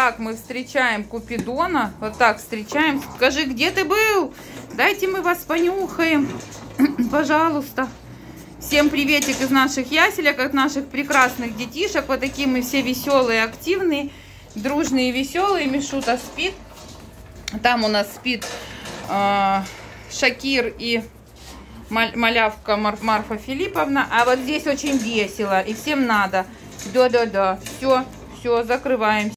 Так, мы встречаем Купидона. Вот так встречаем. Скажи, где ты был? Дайте мы вас понюхаем. Пожалуйста. Всем приветик из наших яселек, от наших прекрасных детишек. Вот такие мы все веселые, активные, дружные, веселые. Мишута спит. Там у нас спит Шакир и малявка Марфа Филипповна. А вот здесь очень весело. И всем надо. Да-да-да. Все, закрываемся.